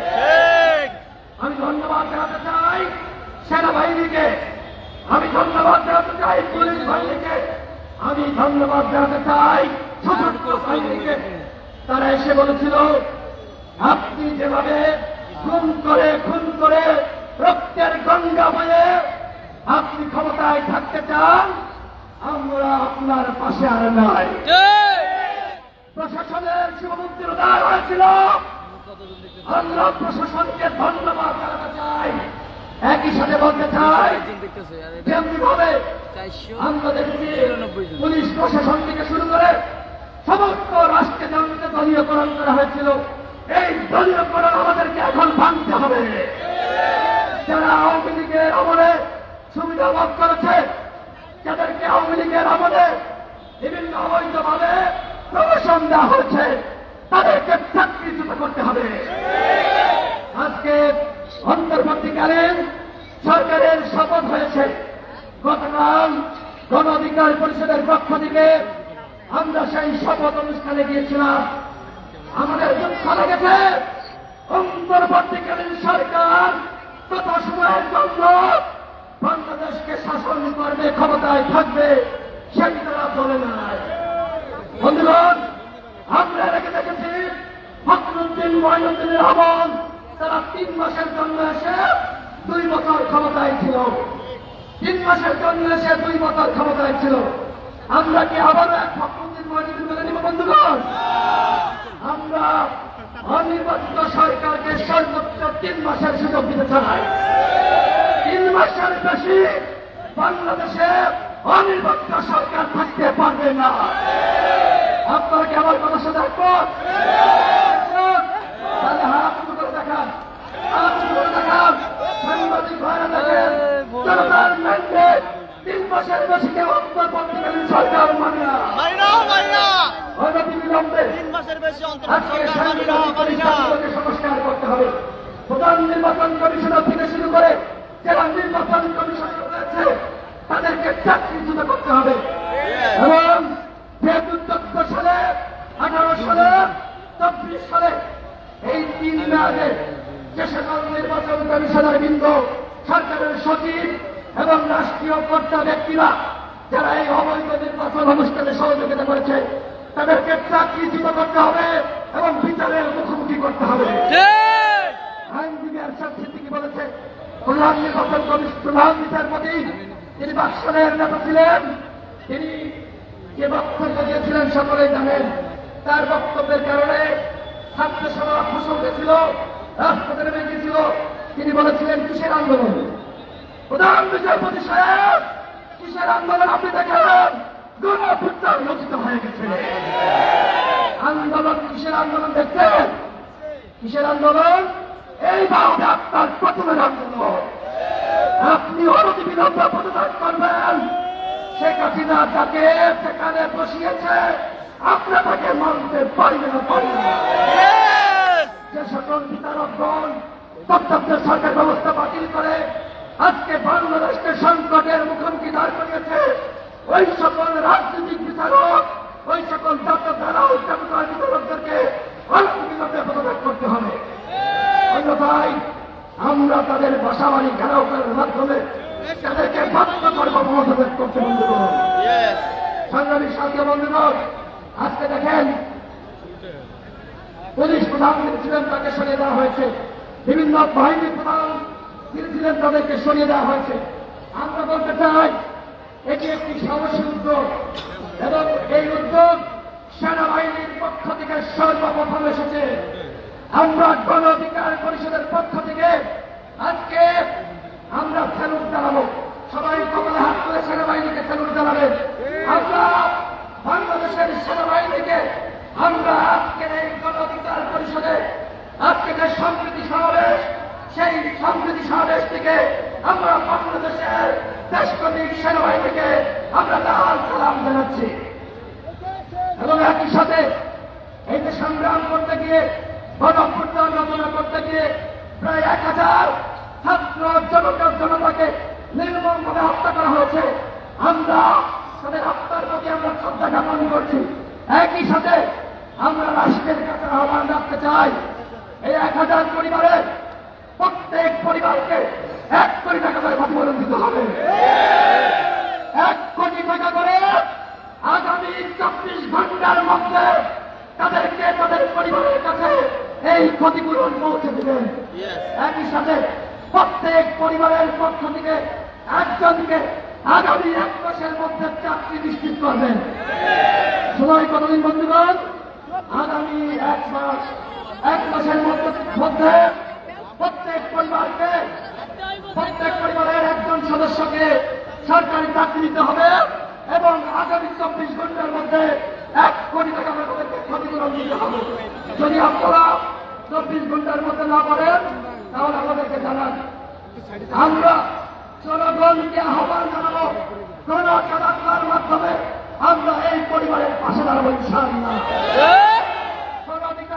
আমি ধন্যবাদ জানাতে চাই সেনাবাহিনীকে, আমি ধন্যবাদ জানাতে চাই পুলিশ বাহিনীকে, আমি ধন্যবাদ জানাতে চাই সশস্ত্র বাহিনীকে। তারা এসে বলেছিল, আপনি যেভাবে খুন করে খুন করে রক্তের গঙ্গা বয়ে আপনি ক্ষমতায় থাকতে চান, আমরা আপনার পাশে আর নাই। প্রশাসনের শুভবুদ্ধির উদয় হয়েছিল, আমরা প্রশাসনকে ধন্যবাদ জানাতে চাই। একই সাথে বলতে চাই, যেমনি ভাবে আমরা দেখছি পুলিশ প্রশাসন থেকে শুরু করে সমস্ত রাষ্ট্রকে যেমনিতে দলীয়করণ করা হয়েছিল, এই দলীয়করণ আমাদেরকে এখন ভাঙতে হবে। যারা আওয়ামী লীগের আমলে সুবিধা ভোগ করেছে, যাদেরকে আওয়ামী লীগের আমলে বিভিন্ন অবৈধভাবে প্রবেশন দেওয়া হয়েছে, তাদেরকে চাকরিচ্যুত করতে হবে। আজকে অন্তর্বর্তীকালীন সরকারের শপথ হয়েছে। গতকাল গণ অধিকার পরিষদের পক্ষ থেকে আমরা সেই শপথ অনুষ্ঠানে গিয়েছিলাম। আমাদের দুঃখ লেগেছে অন্তর্বর্তীকালীন সরকার তত সময়ের জন্য বাংলাদেশকে শাসন করবে, ক্ষমতায় থাকবে, সেই তারা বলে নাই। বন্ধুগণ, আমরা রেখে দেখেছি ফখরুদ্দিন মঈনুদ্দিনের আমল, তারা তিন মাসের জন্য এসে দুই বছর ক্ষমতায় ছিল। তিন মাসের জন্য এসে দুই বছর ক্ষমতায় ছিল। আমরা কি আবারও এক ফখরুদ্দিন মঈনুদ্দিন মেনে নিব? বন্ধুগণ, আমরা অনির্বাচিত সরকারকে সর্বোচ্চ তিন মাসের সুযোগ দিতে চাই। তিন মাসের বেশি বাংলাদেশে অনির্বাচিত সরকার থাকতে পারবে না। আপনারা কি আমার কথা সাথে একমত? তাহলে হাত উঁচু করে দেখান, হাত উঁচু করে দেখান। সাংবাদিক ভাইরা দেখেন, জনতার ম্যান্ডেট তিন মাসের বেশি কেউ অন্তর্বর্তীকালীন সরকার মানে না। সংস্কার করতে হবে। প্রধান নির্বাচন কমিশনার থেকে শুরু করে যারা নির্বাচন কমিশনার রয়েছে তাদেরকে চাকরিচ্যুত করতে হবে। এবং চোদ্দ সালে, আঠারো সালে, চব্বিশ সালে এই তিন মেয়াদে যে সকল নির্বাচন কমিশনার বৃন্দ, সরকারের সচিব এবং রাষ্ট্রীয় কর্তা ব্যক্তিরা যারা এই অবৈধ নির্বাচন অনুষ্ঠানে সহযোগিতা করেছে তাদেরকে চাকরিচ্যুত করতে হবে এবং বিচারের মুখোমুখি করতে হবে। আইনজীবী আরশাদ সিদ্দিকী বলেছে, প্রধান নির্বাচন কমিশন প্রধান বিচারপতি তিনি বাকশালের নেতা ছিলেন, তিনি যে বক্তব্য দিয়েছিলেন সকলেই জানেন। তার বক্তব্যের কারণে ছাত্র সভা ফসল গেছিল, রাজপথে নেমে গিয়েছিল। তিনি বলেছিলেন কিসের আন্দোলন? প্রধান বিচারপতি সাহেব, কিসের আন্দোলন? আপনি দেখেন গণঅভ্যুত্থান রচিত হয়ে গেছে। আন্দোলন কিসের আন্দোলন দেখছেন? কিসের আন্দোলন? এইভাবে আপনার প্রথমের আন্দোলন। আপনি অনতিবিলম্বে পদত্যাগ করবেন। শেখ হাসিনা যাকে সেখানে বসিয়েছে আমরা তাকে মানতে পারবে না, পারবে না। যে সকল বিচারকগণ তত্ত্বাবধায়ক সরকার ব্যবস্থা বাতিল করে আজকে বাংলাদেশকে সংকটের মুখোমুখি দাঁড় করিয়েছে, ওই সকল রাজনৈতিক বিচারক, ওই সকল তত্ত্বাবধায়ক বিচারকদেরকে অনতিবিলম্বে পদত্যাগ করতে হবে। অন্যথায় আমরা তাদের বাসাবাড়ি ঘেরাও করার মাধ্যমে তাদেরকে বাধ্য করবো মহোদয় করতে বন্ধ করুন। সংগ্রামী সাথী বন্ধুগণ, আজকে দেখেন পুলিশ প্রধান যিনি ছিলেন তাকে সরিয়ে দেওয়া হয়েছে, বিভিন্ন বাহিনী প্রধান যিনি ছিলেন তাদেরকে সরিয়ে দেওয়া হয়েছে। আমরা বলতে চাই এটি একটি সাহসী উদ্যোগ এবং এই উদ্যোগ সেনাবাহিনীর পক্ষ থেকে সর্বপ্রথম এসেছে। আমরা গণ অধিকার পরিষদের পক্ষ থেকে আজকে আমরা স্যালুট জানাবো। সবাই কপালে হাত করে সেনাবাহিনীকে স্যালুট জানাবেন। আমরা বাংলাদেশের সেনাবাহিনীকে আমরা আজকের এই গণ অধিকার পরিষদে আজকে যে সম্প্রীতি সমাবেশ, সেই সম্প্রীতি সমাবেশ থেকে আমরা বাংলাদেশের দেশপ্রেমিক সেনাবাহিনীকে আমরা লাল সালাম জানাচ্ছি। এবং একই সাথে এই যে সংগ্রাম করতে গিয়ে, গণঅভ্যুত্থান রচনা করতে গিয়ে প্রায় এক হাজার ছাত্র জনতা জনতাকে নির্মমভাবে হত্যা করা হয়েছে। আমরা তাদের হত্যার প্রতি আমরা শ্রদ্ধা জ্ঞাপন করছি। একই সাথে আমরা রাষ্ট্রের কাছে আহ্বান রাখতে চাই, এই এক হাজার পরিবারের প্রত্যেক পরিবারকে এক কোটি টাকা করে ক্ষতিপূরণ দিতে হবে। এক কোটি টাকা করে আগামী চব্বিশ ঘন্টার মধ্যে তাদেরকে তাদের পরিবারের কাছে এই ক্ষতিপূরণ পৌঁছে দেবেন। একই সাথে প্রত্যেক পরিবারের পক্ষ থেকে একজনকে আগামী এক মাসের মধ্যে চাকরি নিশ্চিত করবেন। সময় কতদিন বন্ধুগণ? আগামী এক মাস। এক মাসের মধ্যে প্রত্যেক পরিবারকে, প্রত্যেক পরিবারের একজন সদস্যকে সরকারি চাকরি দিতে হবে এবং আগামী চব্বিশ ঘন্টার মধ্যে এক কোটি টাকা তাদেরকে ক্ষতিপূরণ দিতে হবে। যদি আপনারা চব্বিশ ঘন্টার মধ্যে না পারেন তাহলে আমাদেরকে জানান। আমরা জনগণকে আহ্বান জানাবো, গণজাগরণের মাধ্যমে আমরা এই পরিবারের পাশে দাঁড়াবো ইনশাআল্লাহ।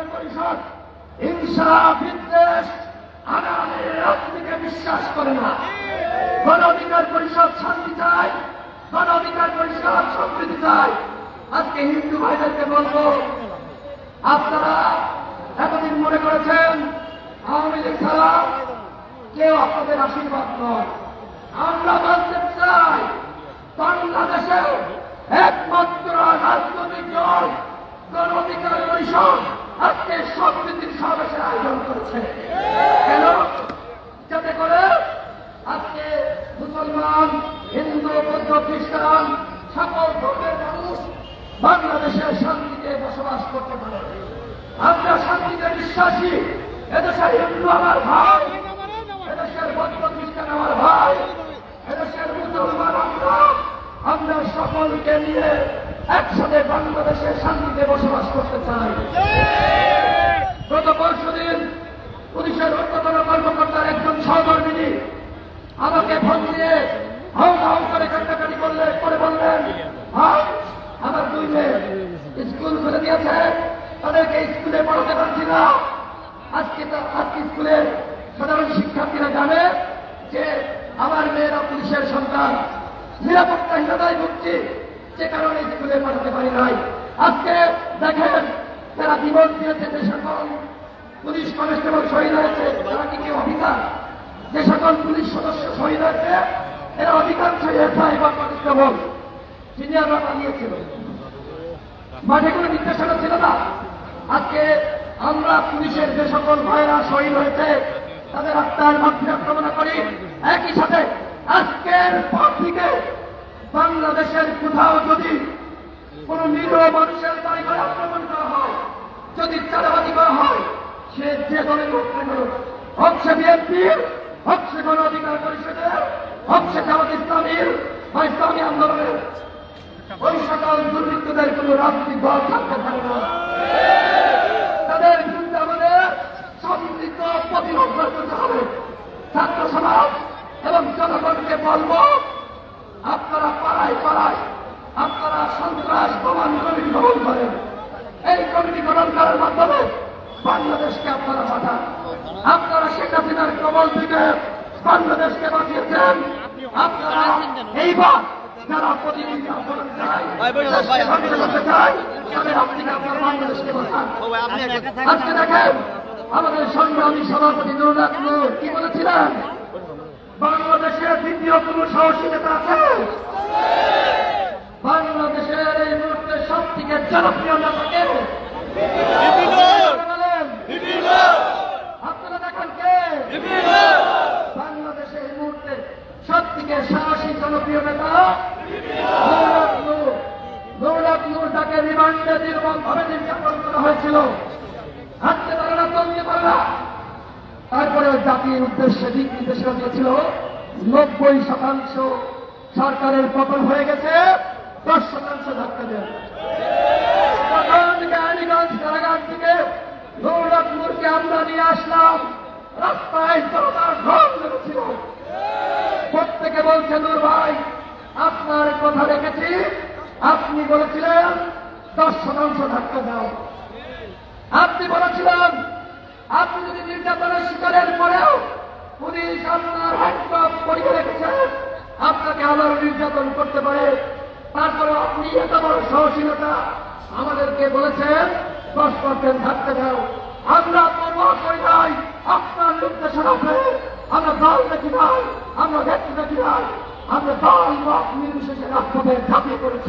হিংসা বিদ্বেষ আনানের রাজনীতিকে বিশ্বাস করে না। গণ অধিকার পরিষদ শান্তি চায়, গণ অধিকার পরিষদ সম্প্রীতি চায়। আজকে হিন্দু ভাইদেরকে বলবো, আপনারা এতদিন মনে করেছেন আওয়ামী লীগ ছাড়া কেউ আপনাদের আশীর্বাদ নয়। আমরা বলতে চাই বাংলাদেশে একমাত্র রাজনৈতিক দল গণ অধিকার পরিষদ আজকে সম্প্রীতির সমাবেশের আয়োজন করেছে। কেন? যাতে করে আজকে মুসলমান, হিন্দু, বৌদ্ধ, খ্রিস্টান সকল ধর্মের মানুষ বাংলাদেশের শান্তিতে বসবাস করতে পারে। আমরা শান্তিতে বিশ্বাসী। এদেশের হিন্দু আমার ভাই, এদেশের বৌদ্ধ খ্রিস্টান আমার ভাই, এদেশের মুসলমান আমরা আমরা সকলকে নিয়ে একসাথে বাংলাদেশের শান্তিতে বসবাস করতে চাই। গত পরশু দিন পুলিশের অন্যতম কর্মকর্তার একজন সহকর্মী আমাকে ফোন দিয়ে হাউ হাউ করে কান্নাকাটি করলে করে বললেন, ভাই আমার দুই মেয়ে স্কুল খুলে দিয়েছে, তাদেরকে স্কুলে পড়াতে পারছি না। আজকে আজকে স্কুলের সাধারণ শিক্ষার্থীরা জানে যে আমার মেয়েরা পুলিশের সন্তান, নিরাপত্তাহীনতায় ভুগছি, যে কারণে স্কুলে পড়াতে পারি নাই। আজকে দেখেন যারা জীবন দিয়েছে, যে সকল পুলিশ কনস্টেবল শহীদ হয়েছে, তারা কি কেউ অফিসার? যে সকল পুলিশ সদস্য শহীদ হয়েছে এরা অধিকাংশই এসআই বা কনস্টেবল, সিনিয়ররা পালিয়েছিল, মাঠে কোনো নির্দেশনা ছিল না। আজকে আমরা পুলিশের যে সকল ভাইরা শহীদ হয়েছে তাদের আত্মার মাগফিরাত কামনা করি। একই সাথে আজকের পর থেকে বাংলাদেশের কোথাও যদি কোন নিরীহ মানুষের বাড়ি ঘরে আক্রমণ করা হয়, যদি চাঁদাবাজি করা হয়, সে যে দলের হোক না কেন, হোক সে বিএনপির, হোক সে গণ অধিকার পরিষদের, হোক সে জামাত ইসলামীর বা ইসলামী আন্দোলনের, ওই সকল দুর্বৃত্তদের কোন রাজনৈতিক দল থাকতে পারে না। তাদের বিরুদ্ধে আমাদের সম্মিলিত প্রতিরোধ করতে হবে। ছাত্র সমাজ এবং জনগণকে বলবো, আপনারা পাড়ায় পাড়ায় আপনারা সন্ত্রাস প্রমাণ কমিটি গঠন করেন। এই কমিটি গঠন করার মাধ্যমে বাংলাদেশকে আপনারা বাঁচান। আপনারা শেখ হাসিনার কবল থেকে বাংলাদেশকে বাঁচিয়েছেন। আপনারা এইবার যারা প্রতিনিধি আন্দোলন চায়, তাদের আপনি আপনার বাংলাদেশকে বাঁচান। আজকে দেখেন আমাদের সংগ্রামী সভাপতি নুরুল নূর কি বলেছিলেন, বাংলাদেশের দ্বিতীয় কোন সাহসী নেতা আছে? বাংলাদেশের এই মুহূর্তে সব থেকে জনপ্রিয় নেতাকে আপনারা দেখেন কে? বাংলাদেশে এই মুহূর্তে সব থেকে সাহসী জনপ্রিয় নেতা নুরুল নূর। তাকে রিমান্ডে নির্মম ভাবে নির্যাতন করা হয়েছিল, হাঁটতে পারে না, চলতে পারে না। তারপরে জাতির উদ্দেশ্যে দিক নির্দেশনা দিয়েছিল, নব্বই শতাংশ সরকারের পতন হয়ে গেছে, দশ শতাংশ ধাক্কা দেন। আলীগঞ্জ কারাগার থেকে নুরুল নূরকে আমরা নিয়ে আসলাম, রাস্তায় জনতার ঢল লেগেছিল। প্রত্যেকে বলছে, নূর ভাই আপনার কথা রেখেছি, আপনি বলেছিলেন দশ শতাংশ ধাক্কা দাও। আপনি বলেছিলেন আপনি যদি নির্যাতনের শিকারের পরেও পুলিশ আপনার হ্যান্ডকাপ পরিয়ে রেখেছেন, আপনাকে আবার নির্যাতন করতে পারে, তারপরে আপনি এত বড় সহশীলতা আমাদেরকে বলেছেন দশ পার্সেন্ট ধাক্কা দাও। আমরা পরোয়া করি নাই আপনার নির্দেশনাকে, আমরা দল দেখি নাই, আমরা ব্যক্তি দেখি নাই, আমরা দল মত নির্বিশেষে রাজপথে ঝাঁপিয়ে পড়েছি।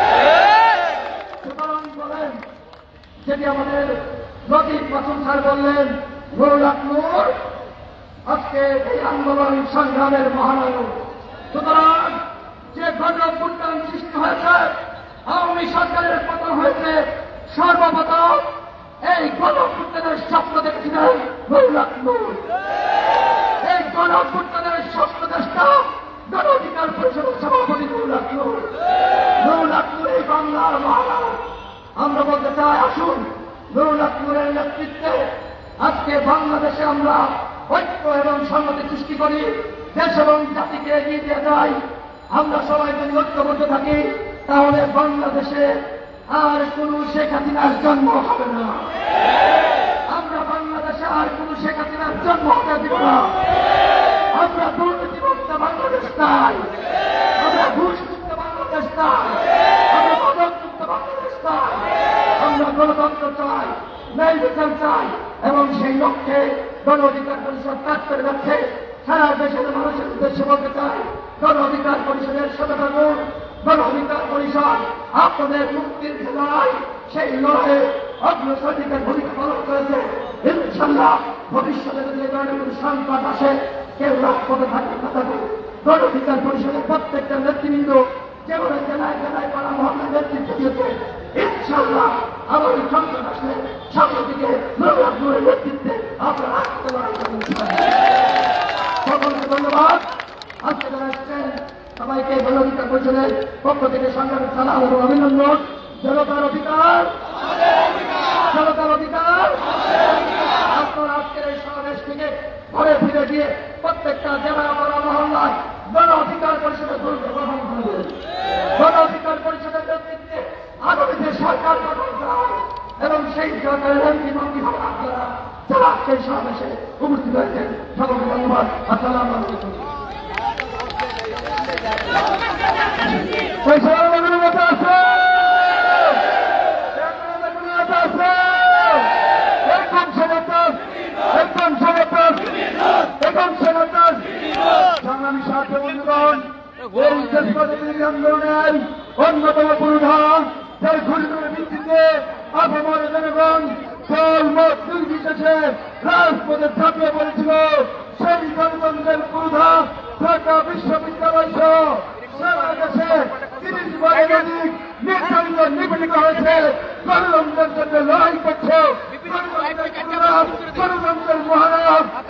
সুতরাং বলেন, যেটি আমাদের লতিফ মাসুম স্যার বললেন, নুরুল নূর আজকে এই আন্দোলন সংগ্রামের মহানায়ক। সুতরাং যে গণ অভ্যুত্থান সৃষ্টি হয়েছে, আওয়ামী সরকারের পতন হয়েছে, সর্বপ্রথম এই গণ অভ্যুত্থানের স্বপ্ন দেখেছিলেন নুরুল নূর। এই গণ অভ্যুত্থানের স্বপ্নদেষ্টা গণ অধিকার পরিষদের সভাপতি নুরুল নূর। নুরুল নূর এই বাংলার মহানায়ক। আমরা বলতে চাই, আসুন নুরুল নূরের নেতৃত্বে আজকে বাংলাদেশে আমরা ঐক্য এবং সংহতি সৃষ্টি করি, দেশ এবং জাতিকে এগিয়ে দিয়ে যাই। আমরা সবাই যদি ঐক্যবদ্ধ থাকি, তাহলে বাংলাদেশে আর কোন শেখ হাসিনার জন্ম হবে না। আমরা বাংলা আর কোন শেখ হাসিনার জন্ম হতে দিব না। আমরা দুর্নীতিমুক্ত বাংলাদেশ চাই, আমরা ঘুষমুক্ত বাংলাদেশ চাই, আমরা মাদকমুক্ত বাংলাদেশ চাই, আমরা গণতন্ত্র চাই, ন্যায় বিচার চাই এবং সেই লক্ষ্যে গণ অধিকার পরিষদ কাজ করে যাচ্ছে। সারা দেশের মানুষের উদ্দেশ্যে বলতে চাই, গণ অধিকার পরিষদের সাথে থাকুন। গণ অধিকার পরিষদ আপনাদের মুক্তির যে লড়াই, সেই লড়াইয়ে অগ্রসরণের ভূমিকা পালন করেছে। ইনশাআল্লাহ ভবিষ্যতে যদি এই ধরনের কোনো সংকট আসে, কেউ রাজপথে থাকবে না থাকবে। গণ অধিকার পরিষদের প্রত্যেকটা নেতৃবৃন্দ যেভাবে জেলায় জেলায় পাড়া মহল্লার নেতৃত্ব দিয়েছে, ইনশাআল্লাহ আবার এই সংকট আসলে সামনের দিকে নূরের নেতৃত্বে আপনারা আসতে লড়াই করবেন। সকলকে ধন্যবাদ। আজকে যারা এসেছেন সবাইকে গণ অধিকার পরিষদের পক্ষ থেকে সংগ্রামী সালাম এবং অভিনন্দন। জনতার অধিকার, জনতার অধিকার। আপনার আজকের এই সমাবেশ থেকে ঘরে ফিরে গিয়ে প্রত্যেকটা জেলা পাড়া মহল্লায় গণ অধিকার পরিষদের ভূমিকা গ্রহণ করবেন। গণ অধিকার পরিষদের নেতৃত্বে আগামী যে সরকার গঠন করা হয় এবং সেই সরকারের এমপি মন্ত্রী হওয়া আপনারা যারা আজকের সমাবেশে উপস্থিত হয়েছেন, সকলকে ধন্যবাদ। আসসালামু আলাইকুম। সংগ্রামী সাথে বন্ধুগণ, এই দেশপ্রতিনিধি আন্দোলনের অন্যতম পুরোধা যার ঘুরির ভিত্তিতে আপামর জনগণ দল মত নির্বিশেষে রাজপথে ঝাঁপিয়ে পড়েছিল, সেই গণতন্ত্রের পুরোধা ঢাকা বিশ্ববিদ্যালয় সহ সারা দেশে তিরিশ বারের অধিক নির্ধারিত নিবেদিত হয়েছে। গণতন্ত্রের জন্য লড়াই করছে, গণতন্ত্রের মহানায়ক